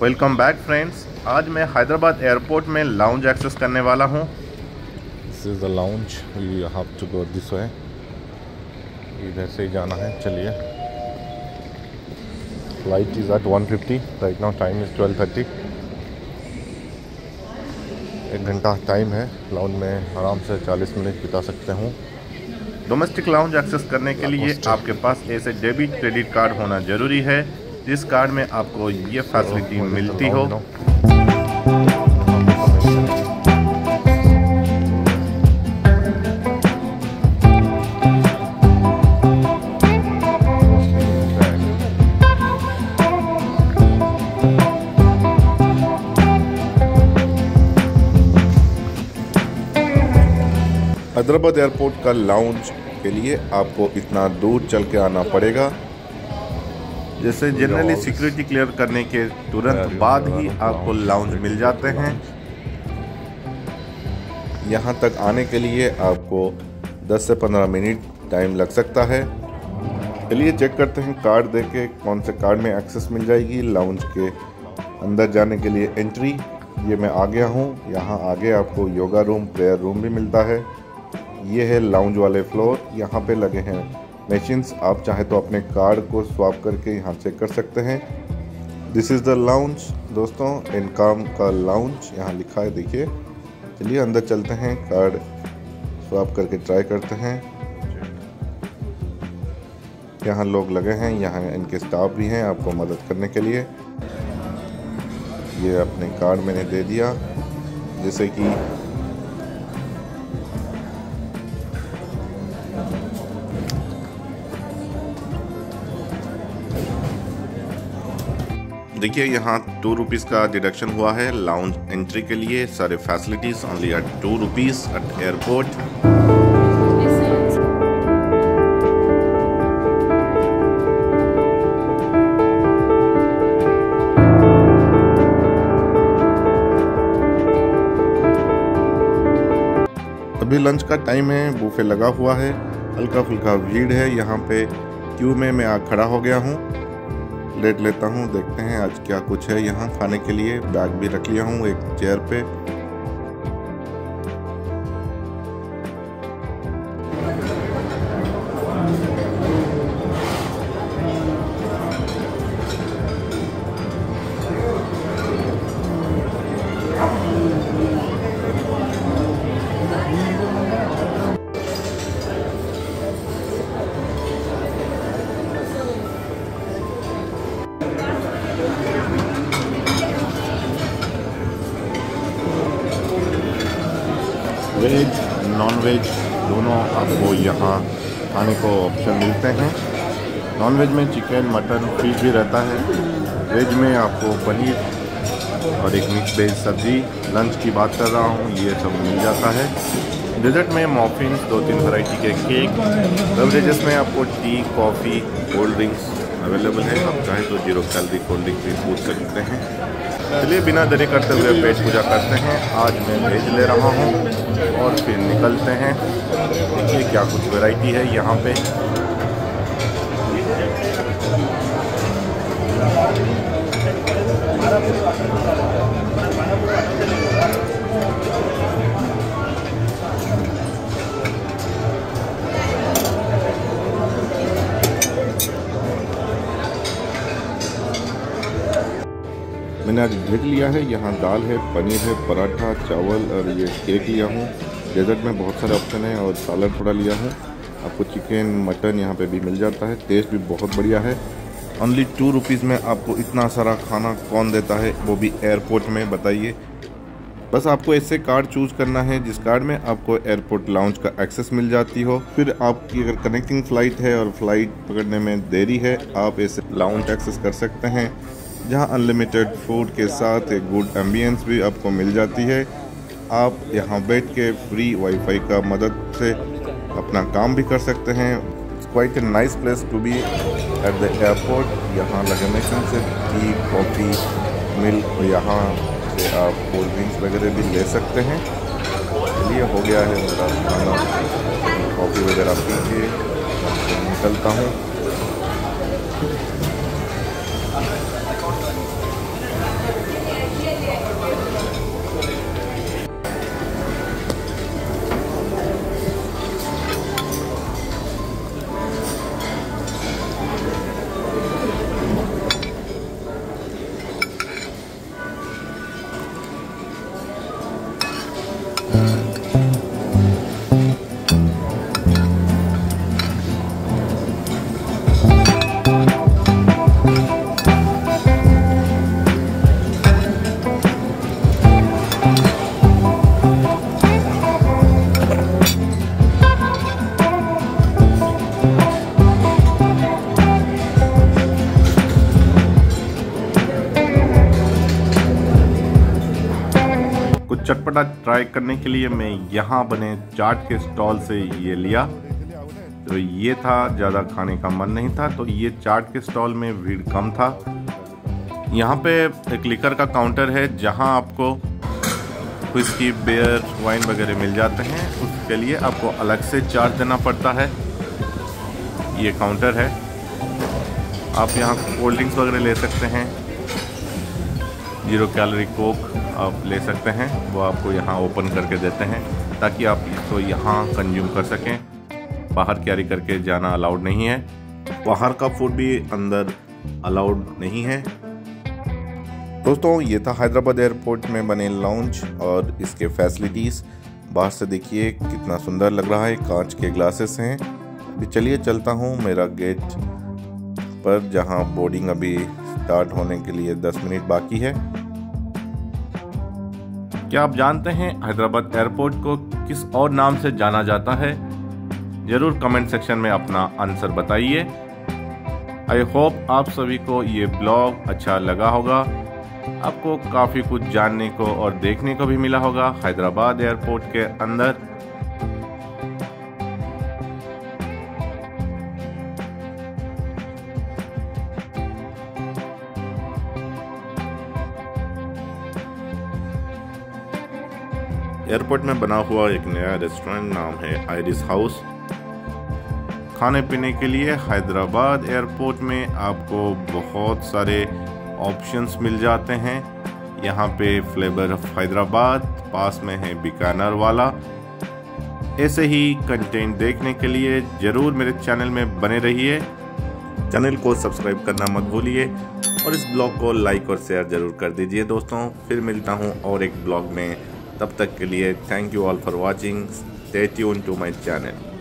Welcome back friends. आज मैं Hyderabad airport में लाउंज एक्सेस करने वाला हूँ। This is the lounge, you have to go this way, इधर से ही जाना है। चलिए, flight is at 1:50, right now time is 12:30। 1 घंटा टाइम है। लाउंज में आराम से 40 मिनट बिता सकते हूँ। डोमेस्टिक लाउंज एक्सेस करने के लिए आपके पास ऐसे डेबिट क्रेडिट कार्ड होना जरूरी है, जिस कार्ड में आपको ये फैसिलिटी मिलती हो। हैदराबाद एयरपोर्ट का लाउंज के लिए आपको इतना दूर चल के आना पड़ेगा। जैसे जनरली सिक्योरिटी क्लियर करने के तुरंत बाद ही आपको लाउंज मिल जाते हैं। यहाँ तक आने के लिए आपको 10 से 15 मिनट टाइम लग सकता है। चलिए चेक करते हैं कार्ड देके कौन से कार्ड में एक्सेस मिल जाएगी। लाउंज के अंदर जाने के लिए एंट्री, ये मैं आ गया हूँ। यहाँ आगे आपको योगा रूम, प्रेयर रूम भी मिलता है। ये है लाउंज वाले फ्लोर, यहाँ पे लगे हैं मशीन्स। आप चाहे तो अपने कार्ड को स्वाप करके यहाँ चेक कर सकते हैं। दिस इज़ द लाउंज दोस्तों, इनकम का लाउंज यहाँ लिखा है, देखिए। चलिए अंदर चलते हैं, कार्ड स्वाप करके ट्राई करते हैं। यहाँ लोग लगे हैं, यहाँ इनके स्टाफ भी हैं आपको मदद करने के लिए। ये अपने कार्ड मैंने दे दिया, जैसे कि देखिए यहाँ 2 रुपीज़ का डिडक्शन हुआ है लाउंज एंट्री के लिए। सारे facilities only at 2 rupees at airport. अभी लंच का टाइम है, बूफे लगा हुआ है, हल्का फुल्का भीड़ है। यहाँ पे क्यू में मैं खड़ा हो गया हूँ, लेट लेता हूँ। देखते हैं आज क्या कुछ है यहाँ खाने के लिए। बैग भी रख लिया हूँ एक चेयर पे। वेज नॉन वेज दोनों आपको यहाँ खाने को ऑप्शन मिलते हैं। नॉन वेज में चिकन, मटन, फिश भी रहता है। वेज में आपको पनीर और एक मिक्स वेज सब्जी। लंच की बात कर रहा हूँ, ये सब मिल जाता है। डेजर्ट में मॉफिन्स, 2-3 वैरायटी के केक। बेवरेजेस में आपको tea, coffee, cold drinks available है। आप चाहे तो 0 कैलोरी कोल्ड ड्रिंक भी पूछ सकते हैं। चलिए बिना देरी करते हुए पेट पूजा करते हैं। आज मैं वेज ले रहा हूँ और फिर निकलते हैं। देखिए क्या कुछ वैरायटी है यहाँ पे। मैंने आज डेजर्ट लिया है। यहाँ दाल है, पनीर है, पराठा, चावल और ये केक लिया हूँ। डेजर्ट में बहुत सारे ऑप्शन है और सालन थोड़ा लिया हूँ। आपको चिकन, मटन यहाँ पे भी मिल जाता है। टेस्ट भी बहुत बढ़िया है। ओनली 2 रुपीज़ में आपको इतना सारा खाना कौन देता है, वो भी एयरपोर्ट में, बताइए। बस आपको ऐसे कार्ड चूज करना है जिस कार्ड में आपको एयरपोर्ट लाउंज का एक्सेस मिल जाती हो। फिर आपकी अगर कनेक्टिंग फ़्लाइट है और फ्लाइट पकड़ने में देरी है, आप ऐसे लाउंज एक्सेस कर सकते हैं, जहां अनलिमिटेड फूड के साथ एक गुड एम्बियंस भी आपको मिल जाती है। आप यहां बैठ के फ्री वाईफाई का मदद से अपना काम भी कर सकते हैं। It's quite a nice place to be at the airport. यहाँ लगे मशीन से टी, कॉफ़ी, मिल्क, यहाँ से आप कोल्ड ड्रिंक्स वगैरह भी ले सकते हैं। चलिए हो गया है मेरा खाना, कॉफ़ी वगैरह पी के निकलता हूँ। पराठा ट्राई करने के लिए मैं यहाँ बने चाट के स्टॉल से ये लिया। तो ये था, ज़्यादा खाने का मन नहीं था, तो ये चाट के स्टॉल में भीड़ कम था। यहाँ पे एक लिकर का काउंटर है जहाँ आपको व्हिस्की, बियर, वाइन वगैरह मिल जाते हैं। उसके लिए आपको अलग से चार्ज देना पड़ता है। ये काउंटर है, आप यहाँ कोल्ड ड्रिंक्स वगैरह ले सकते हैं। 0 कैलोरी कोक आप ले सकते हैं, वो आपको यहाँ ओपन करके देते हैं ताकि आप इसको यहाँ कंज्यूम कर सकें। बाहर कैरी करके जाना अलाउड नहीं है। बाहर का फूड भी अंदर अलाउड नहीं है। दोस्तों, ये था हैदराबाद एयरपोर्ट में बने लाउंज और इसके फैसिलिटीज़। बाहर से देखिए कितना सुंदर लग रहा है, कांच के ग्लासेस हैं। अभी चलिए चलता हूँ मेरा गेट पर, जहाँ बोर्डिंग अभी स्टार्ट होने के लिए 10 मिनट बाकी है। क्या आप जानते हैं हैदराबाद एयरपोर्ट को किस और नाम से जाना जाता है? जरूर कमेंट सेक्शन में अपना आंसर बताइए। आई होप आप सभी को ये ब्लॉग अच्छा लगा होगा। आपको काफ़ी कुछ जानने को और देखने को भी मिला होगा हैदराबाद एयरपोर्ट के अंदर। एयरपोर्ट में बना हुआ एक नया रेस्टोरेंट, नाम है आइरिस हाउस। खाने पीने के लिए हैदराबाद एयरपोर्ट में आपको बहुत सारे ऑप्शंस मिल जाते हैं। यहाँ पे फ्लेवर ऑफ हैदराबाद, पास में है बीकानेर वाला। ऐसे ही कंटेंट देखने के लिए ज़रूर मेरे चैनल में बने रहिए। चैनल को सब्सक्राइब करना मत भूलिए और इस ब्लॉग को लाइक और शेयर ज़रूर कर दीजिए दोस्तों। फिर मिलता हूँ और एक ब्लॉग में, तब तक के लिए thank you all for watching. Stay tuned to my channel.